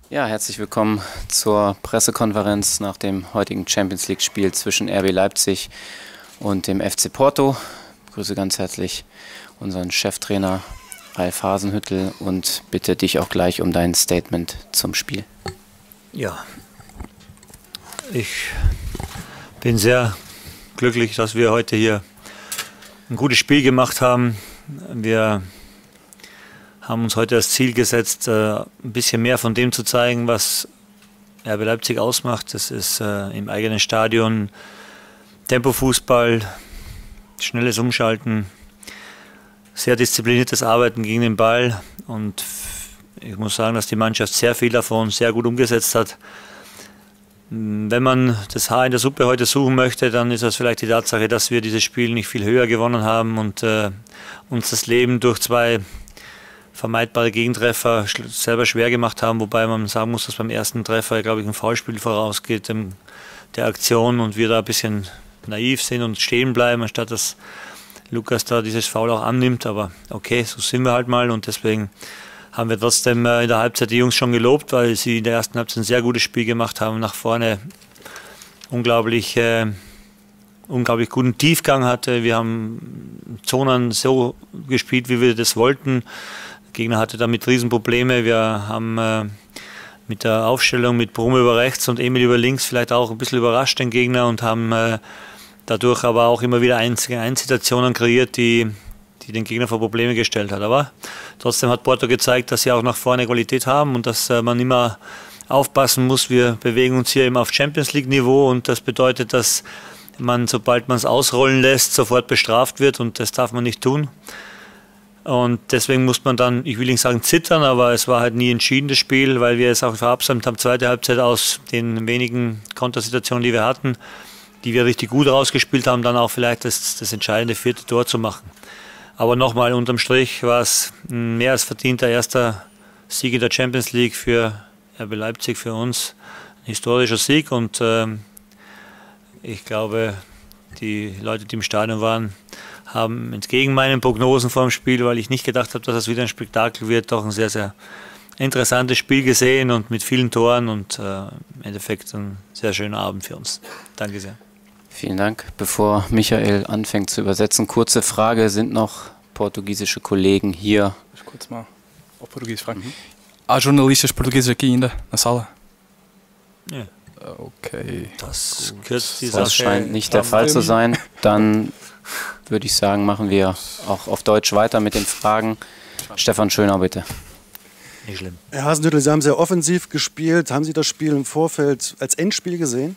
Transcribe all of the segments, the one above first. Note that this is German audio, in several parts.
Ja, herzlich willkommen zur Pressekonferenz nach dem heutigen Champions League-Spiel zwischen RB Leipzig und dem FC Porto. Ich begrüße ganz herzlich unseren Cheftrainer Ralf Hasenhüttl und bitte dich auch gleich um dein Statement zum Spiel. Ja, ich bin sehr glücklich, dass wir heute hier ein gutes Spiel gemacht haben. Wir haben uns heute das Ziel gesetzt, ein bisschen mehr von dem zu zeigen, was RB Leipzig ausmacht. Das ist im eigenen Stadion Tempofußball, schnelles Umschalten, sehr diszipliniertes Arbeiten gegen den Ball. Und ich muss sagen, dass die Mannschaft sehr viel davon sehr gut umgesetzt hat. Wenn man das Haar in der Suppe heute suchen möchte, dann ist das vielleicht die Tatsache, dass wir dieses Spiel nicht viel höher gewonnen haben und uns das Leben durch zwei vermeidbare Gegentreffer selber schwer gemacht haben, wobei man sagen muss, dass beim ersten Treffer, glaube ich, ein Foulspiel vorausgeht der Aktion und wir da ein bisschen naiv sind und stehen bleiben, anstatt dass Lukas da dieses Foul auch annimmt. Aber okay, so sind wir halt mal und deswegen haben wir trotzdem in der Halbzeit die Jungs schon gelobt, weil sie in der ersten Halbzeit ein sehr gutes Spiel gemacht haben, nach vorne unglaublich guten Tiefgang hatte. Wir haben Zonen so gespielt, wie wir das wollten. Der Gegner hatte damit Riesenprobleme. Wir haben mit der Aufstellung mit Brumme über rechts und Emil über links vielleicht auch ein bisschen überrascht den Gegner und haben dadurch aber auch immer wieder Situationen kreiert, die den Gegner vor Probleme gestellt hat. Aber trotzdem hat Porto gezeigt, dass sie auch nach vorne Qualität haben und dass man immer aufpassen muss. Wir bewegen uns hier eben auf Champions League Niveau und das bedeutet, dass man, sobald man es ausrollen lässt, sofort bestraft wird und das darf man nicht tun. Und deswegen muss man dann, ich will nicht sagen zittern, aber es war halt nie entschieden das Spiel, weil wir es auch verabsäumt haben, zweite Halbzeit aus den wenigen Kontersituationen, die wir hatten, die wir richtig gut rausgespielt haben, dann auch vielleicht das entscheidende vierte Tor zu machen. Aber nochmal unterm Strich war es ein mehr als verdienter erster Sieg in der Champions League für RB Leipzig, für uns. Ein historischer Sieg und ich glaube, die Leute, die im Stadion waren, haben entgegen meinen Prognosen vor dem Spiel, weil ich nicht gedacht habe, dass es wieder ein Spektakel wird, doch ein sehr, sehr interessantes Spiel gesehen und mit vielen Toren und im Endeffekt ein sehr schöner Abend für uns. Danke sehr. Vielen Dank. Bevor Michael anfängt zu übersetzen, kurze Frage, sind noch portugiesische Kollegen hier? Deixa eu kurz mal auf Portugiesisch fragen. Há jornalistas portugueses aqui ainda na sala? Ja. Okay. Das kürzt die Das Sache. scheint nicht der Fall zu sein. Dann würde ich sagen, machen wir auch auf Deutsch weiter mit den Fragen. Stefan Schönau, bitte. Nicht schlimm. Herr Hasenhüttl, Sie haben sehr offensiv gespielt. Haben Sie das Spiel im Vorfeld als Endspiel gesehen?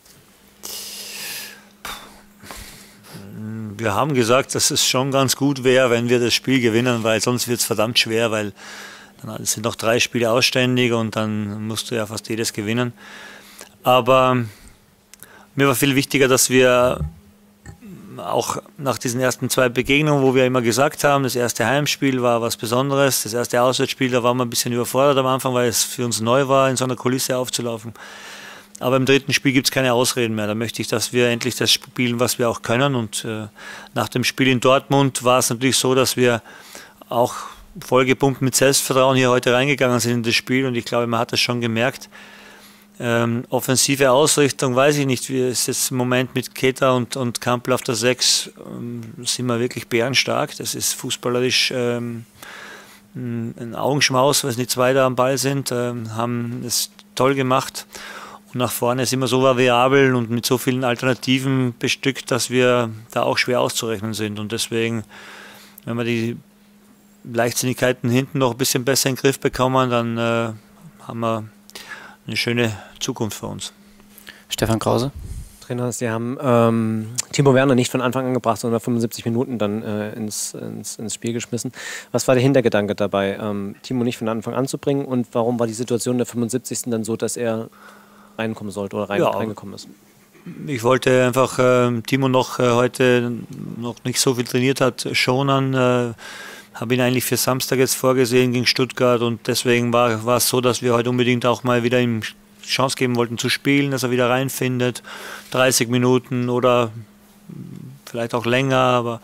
Wir haben gesagt, dass es schon ganz gut wäre, wenn wir das Spiel gewinnen, weil sonst wird es verdammt schwer, weil dann sind noch 3 Spiele ausständig und dann musst du ja fast jedes gewinnen. Aber mir war viel wichtiger, dass wir auch nach diesen ersten 2 Begegnungen, wo wir immer gesagt haben, das erste Heimspiel war was Besonderes, das erste Auswärtsspiel, da waren wir ein bisschen überfordert am Anfang, weil es für uns neu war, in so einer Kulisse aufzulaufen. Aber im dritten Spiel gibt es keine Ausreden mehr. Da möchte ich, dass wir endlich das spielen, was wir auch können. Und nach dem Spiel in Dortmund war es natürlich so, dass wir auch vollgepumpt mit Selbstvertrauen hier heute reingegangen sind in das Spiel. Und ich glaube, man hat das schon gemerkt. Offensive Ausrichtung, weiß ich nicht, wie ist jetzt im Moment mit Keita und Kampl auf der 6, sind wir wirklich bärenstark. Das ist fußballerisch ein Augenschmaus, weil es nicht 2 da am Ball sind, haben es toll gemacht. Und nach vorne sind wir so variabel und mit so vielen Alternativen bestückt, dass wir da auch schwer auszurechnen sind. Und deswegen, wenn wir die Leichtsinnigkeiten hinten noch ein bisschen besser in den Griff bekommen, dann haben wir eine schöne Zukunft für uns. Stefan Krause? Trainer, Sie haben Timo Werner nicht von Anfang an gebracht, sondern 75 Minuten dann ins Spiel geschmissen. Was war der Hintergedanke dabei, Timo nicht von Anfang an zu bringen und warum war die Situation der 75. dann so, dass er reinkommen sollte oder reingekommen ist? Ich wollte einfach Timo noch heute noch nicht so viel trainiert hat, schonen. Habe ihn eigentlich für Samstag jetzt vorgesehen gegen Stuttgart und deswegen war es so, dass wir heute unbedingt auch mal wieder ihm Chance geben wollten zu spielen, dass er wieder reinfindet. 30 Minuten oder vielleicht auch länger, aber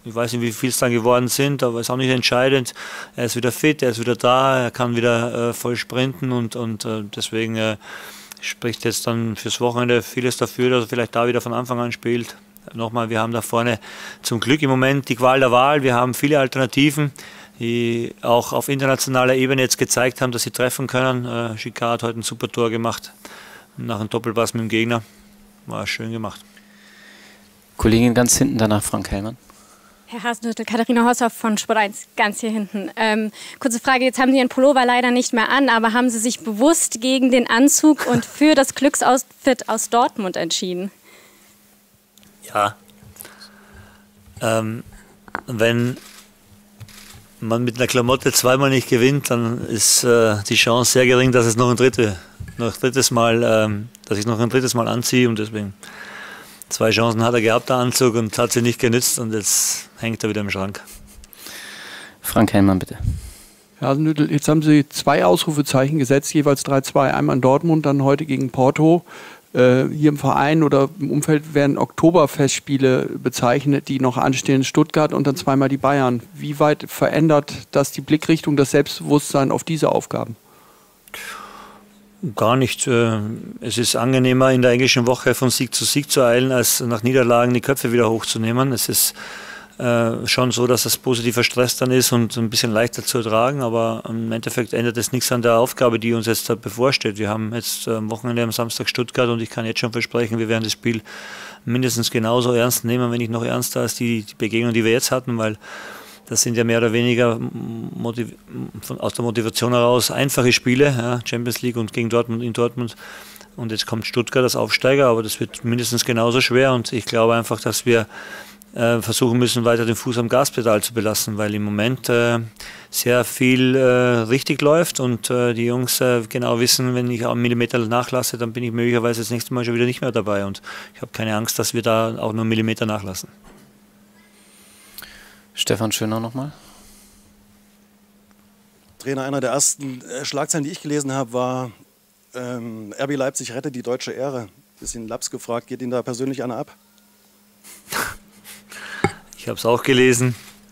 Ich weiß nicht, wie viel es dann geworden sind, aber ist auch nicht entscheidend. Er ist wieder fit, er ist wieder da, er kann wieder voll sprinten und deswegen spricht jetzt dann fürs Wochenende vieles dafür, dass er vielleicht da wieder von Anfang an spielt. Nochmal, wir haben da vorne zum Glück im Moment die Qual der Wahl. Wir haben viele Alternativen, die auch auf internationaler Ebene jetzt gezeigt haben, dass sie treffen können. Chicard hat heute ein super Tor gemacht, nach einem Doppelpass mit dem Gegner. War schön gemacht. Kollegin ganz hinten, danach Frank Hellmann. Herr Hasenhüttl, Katharina Hosshoff von Sport 1, ganz hier hinten. Kurze Frage, jetzt haben Sie Ihren Pullover leider nicht mehr an, aber haben Sie sich bewusst gegen den Anzug und für das Glücksoutfit aus Dortmund entschieden? Ja, wenn man mit einer Klamotte zweimal nicht gewinnt, dann ist die Chance sehr gering, dass es noch ein drittes Mal anziehe, und deswegen 2 Chancen hat er gehabt, der Anzug, und hat sie nicht genützt, und jetzt hängt er wieder im Schrank. Frank Hellmann, bitte. Herr Hasenhüttl, jetzt haben Sie 2 Ausrufezeichen gesetzt, jeweils 3-2, einmal in Dortmund, dann heute gegen Porto. Hier im Verein oder im Umfeld werden Oktoberfestspiele bezeichnet, die noch anstehen in Stuttgart, und dann zweimal die Bayern. Wie weit verändert das die Blickrichtung, das Selbstbewusstsein auf diese Aufgaben? Gar nicht. Es ist angenehmer, in der englischen Woche von Sieg zu eilen, als nach Niederlagen die Köpfe wieder hochzunehmen. Es ist schon so, dass das positiver Stress dann ist und ein bisschen leichter zu ertragen, aber im Endeffekt ändert es nichts an der Aufgabe, die uns jetzt bevorsteht. Wir haben jetzt am Wochenende am Samstag Stuttgart, und ich kann jetzt schon versprechen, wir werden das Spiel mindestens genauso ernst nehmen, wenn nicht noch ernster als die Begegnung, die wir jetzt hatten, weil das sind ja mehr oder weniger aus der Motivation heraus einfache Spiele, ja, Champions League und gegen Dortmund in Dortmund. Und jetzt kommt Stuttgart als Aufsteiger, aber das wird mindestens genauso schwer, und ich glaube einfach, dass wir versuchen müssen, weiter den Fuß am Gaspedal zu belassen, weil im Moment sehr viel richtig läuft, und die Jungs genau wissen, wenn ich einen Millimeter nachlasse, dann bin ich möglicherweise das nächste Mal schon wieder nicht mehr dabei, und ich habe keine Angst, dass wir da auch nur einen Millimeter nachlassen. Stefan Schöner nochmal. Trainer, einer der ersten Schlagzeilen, die ich gelesen habe, war RB Leipzig rettet die deutsche Ehre. Bisschen Laps gefragt, geht Ihnen da persönlich einer ab? Ich habe es auch gelesen.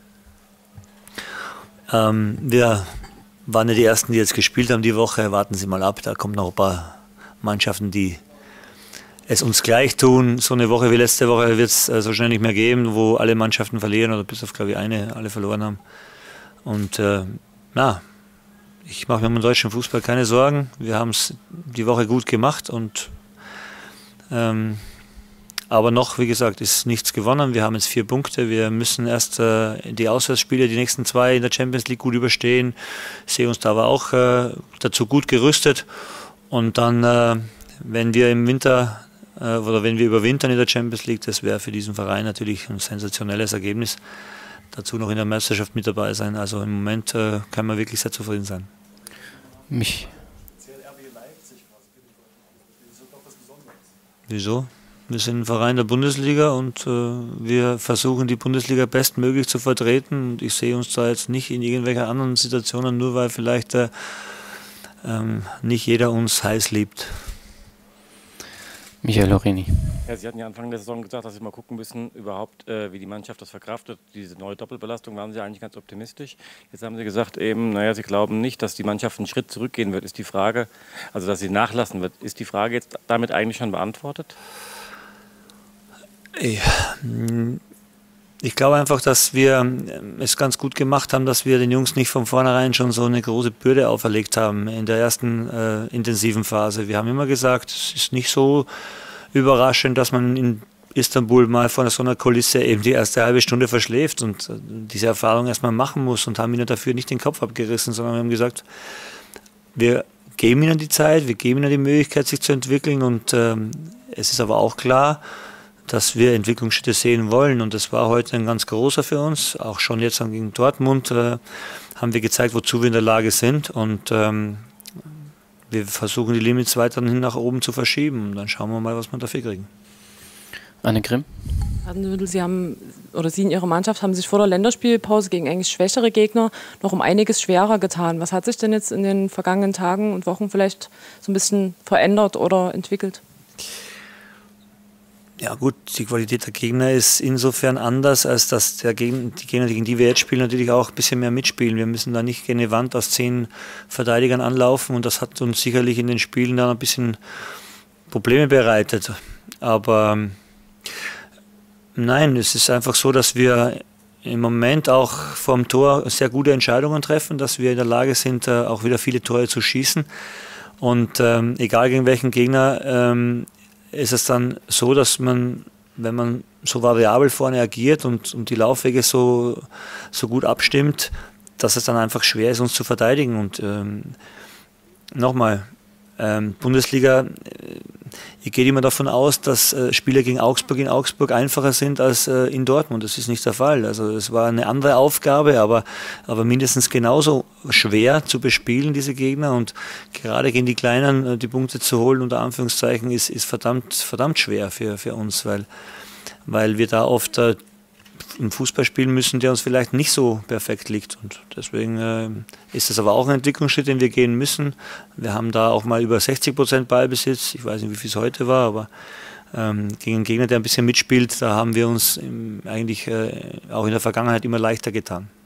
Wir waren ja die Ersten, die jetzt gespielt haben die Woche. Warten Sie mal ab, da kommen noch ein paar Mannschaften, die es uns gleich tun. So eine Woche wie letzte Woche wird es so schnell nicht mehr geben, wo alle Mannschaften verlieren, oder bis auf, glaube ich, alle verloren haben. Und ich mache mir um den deutschen Fußball keine Sorgen. Wir haben es die Woche gut gemacht, und aber noch, wie gesagt, ist nichts gewonnen. Wir haben jetzt 4 Punkte. Wir müssen erst die Auswärtsspiele, die nächsten 2 in der Champions League gut überstehen. Ich sehe uns da aber auch dazu gut gerüstet. Und dann, wenn wir im Winter oder wenn wir überwintern in der Champions League, das wäre für diesen Verein natürlich ein sensationelles Ergebnis. Dazu noch in der Meisterschaft mit dabei sein. Also im Moment kann man wirklich sehr zufrieden sein. Wieso? Wir sind ein Verein der Bundesliga, und wir versuchen, die Bundesliga bestmöglich zu vertreten. Und ich sehe uns da jetzt nicht in irgendwelchen anderen Situationen, nur weil vielleicht nicht jeder uns heiß liebt. Michael Lorini. Ja, Sie hatten ja Anfang der Saison gesagt, dass Sie mal gucken müssen, überhaupt, wie die Mannschaft das verkraftet. Diese neue Doppelbelastung, waren Sie eigentlich ganz optimistisch. Jetzt haben Sie gesagt, eben, naja, Sie glauben nicht, dass die Mannschaft einen Schritt zurückgehen wird. Ist die Frage, also dass sie nachlassen wird, ist die Frage jetzt damit eigentlich schon beantwortet? Ich glaube einfach, dass wir es ganz gut gemacht haben, dass wir den Jungs nicht von vornherein schon so eine große Bürde auferlegt haben in der ersten intensiven Phase. Wir haben immer gesagt, es ist nicht so überraschend, dass man in Istanbul mal vor so einer Kulisse eben die erste halbe Stunde verschläft und diese Erfahrung erstmal machen muss, und haben ihnen dafür nicht den Kopf abgerissen, sondern wir haben gesagt, wir geben ihnen die Zeit, wir geben ihnen die Möglichkeit, sich zu entwickeln, und es ist aber auch klar, dass wir Entwicklungsschritte sehen wollen, und das war heute ein ganz großer für uns. Auch schon jetzt gegen Dortmund haben wir gezeigt, wozu wir in der Lage sind, und wir versuchen die Limits weiterhin nach oben zu verschieben, und dann schauen wir mal, was wir dafür kriegen. Anne Grimm. Sie in Ihrer Mannschaft haben sich vor der Länderspielpause gegen eigentlich schwächere Gegner noch um einiges schwerer getan. Was hat sich denn jetzt in den vergangenen Tagen und Wochen vielleicht so ein bisschen verändert oder entwickelt? Ja gut, die Qualität der Gegner ist insofern anders, als dass die Gegner, gegen die wir jetzt spielen, natürlich auch ein bisschen mehr mitspielen. Wir müssen da nicht gegen eine Wand aus 10 Verteidigern anlaufen und das hat uns sicherlich in den Spielen dann ein bisschen Probleme bereitet. Aber nein, es ist einfach so, dass wir im Moment auch vorm Tor sehr gute Entscheidungen treffen, dass wir in der Lage sind, auch wieder viele Tore zu schießen. Und egal gegen welchen Gegner, ist es dann so, dass man, wenn man so variabel vorne agiert und die Laufwege so gut abstimmt, dass es dann einfach schwer ist, uns zu verteidigen. Und nochmal, Bundesliga, ich gehe immer davon aus, dass Spiele gegen Augsburg in Augsburg einfacher sind als in Dortmund. Das ist nicht der Fall. Also es war eine andere Aufgabe, aber mindestens genauso schwer zu bespielen, diese Gegner. Und gerade gegen die Kleinen die Punkte zu holen, unter Anführungszeichen, ist verdammt schwer für uns, weil wir da oft einen Fußball spielen müssen, der uns vielleicht nicht so perfekt liegt. Und deswegen ist das aber auch ein Entwicklungsschritt, den wir gehen müssen. Wir haben da auch mal über 60% Ballbesitz. Ich weiß nicht, wie viel es heute war, aber gegen einen Gegner, der ein bisschen mitspielt, da haben wir uns eigentlich auch in der Vergangenheit immer leichter getan.